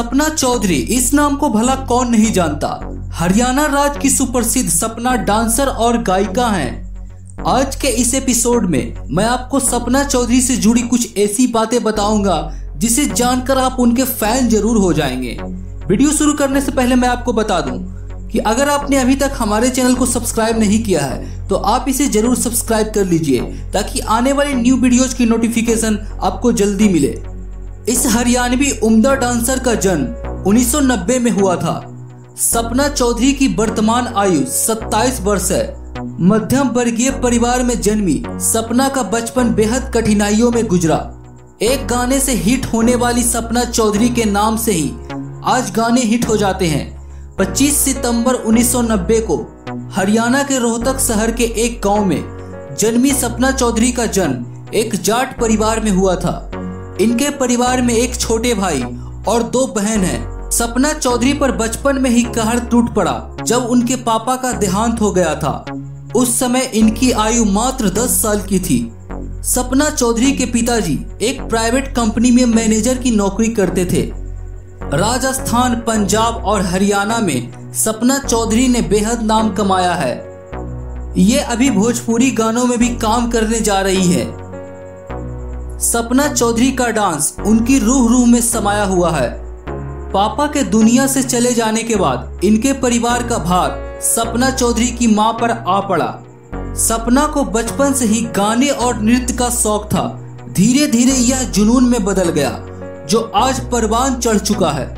सपना चौधरी, इस नाम को भला कौन नहीं जानता। हरियाणा राज्य की सुप्रसिद्ध सपना डांसर और गायिका हैं। आज के इस एपिसोड में मैं आपको सपना चौधरी से जुड़ी कुछ ऐसी बातें बताऊंगा जिसे जानकर आप उनके फैन जरूर हो जाएंगे। वीडियो शुरू करने से पहले मैं आपको बता दूं कि अगर आपने अभी तक हमारे चैनल को सब्सक्राइब नहीं किया है तो आप इसे जरूर सब्सक्राइब कर लीजिए ताकि आने वाली न्यू वीडियोज की नोटिफिकेशन आपको जल्दी मिले। इस हरियाणवी उम्दा डांसर का जन्म 1990 में हुआ था। सपना चौधरी की वर्तमान आयु 27 वर्ष है। मध्यम वर्गीय परिवार में जन्मी सपना का बचपन बेहद कठिनाइयों में गुजरा। एक गाने से हिट होने वाली सपना चौधरी के नाम से ही आज गाने हिट हो जाते हैं। 25 सितंबर 1990 को हरियाणा के रोहतक शहर के एक गांव में जन्मी सपना चौधरी का जन्म एक जाट परिवार में हुआ था। इनके परिवार में एक छोटे भाई और 2 बहन हैं। सपना चौधरी पर बचपन में ही कहर टूट पड़ा जब उनके पापा का देहांत हो गया था। उस समय इनकी आयु मात्र 10 साल की थी। सपना चौधरी के पिताजी एक प्राइवेट कंपनी में मैनेजर की नौकरी करते थे। राजस्थान, पंजाब और हरियाणा में सपना चौधरी ने बेहद नाम कमाया है। ये अभी भोजपुरी गानों में भी काम करने जा रही है। सपना चौधरी का डांस उनकी रूह में समाया हुआ है। पापा के दुनिया से चले जाने के बाद इनके परिवार का भार सपना चौधरी की मां पर आ पड़ा। सपना को बचपन से ही गाने और नृत्य का शौक था। धीरे धीरे यह जुनून में बदल गया जो आज परवान चढ़ चुका है।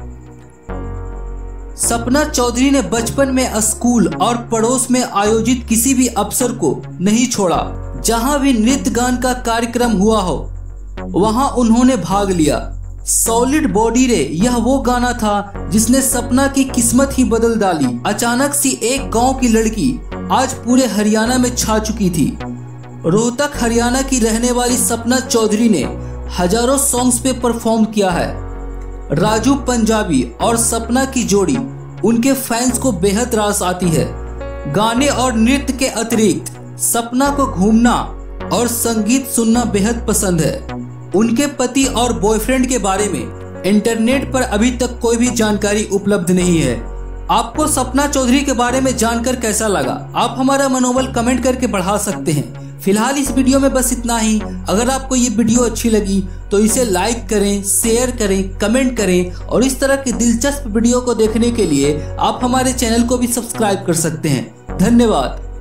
सपना चौधरी ने बचपन में स्कूल और पड़ोस में आयोजित किसी भी अवसर को नहीं छोड़ा। जहां भी नृत्य गान का कार्यक्रम हुआ हो वहां उन्होंने भाग लिया। सॉलिड बॉडी रे यह वो गाना था जिसने सपना की किस्मत ही बदल डाली। अचानक सी एक गांव की लड़की आज पूरे हरियाणा में छा चुकी थी। रोहतक हरियाणा की रहने वाली सपना चौधरी ने हजारों सॉन्ग्स पे परफॉर्म किया है। राजू पंजाबी और सपना की जोड़ी उनके फैंस को बेहद रास आती है। गाने और नृत्य के अतिरिक्त सपना को घूमना और संगीत सुनना बेहद पसंद है। उनके पति और बॉयफ्रेंड के बारे में इंटरनेट पर अभी तक कोई भी जानकारी उपलब्ध नहीं है। आपको सपना चौधरी के बारे में जानकर कैसा लगा? आप हमारा मनोबल कमेंट करके बढ़ा सकते हैं। फिलहाल इस वीडियो में बस इतना ही। अगर आपको ये वीडियो अच्छी लगी तो इसे लाइक करें, शेयर करें, कमेंट करें और इस तरह की दिलचस्प वीडियो को देखने के लिए आप हमारे चैनल को भी सब्सक्राइब कर सकते हैं। धन्यवाद।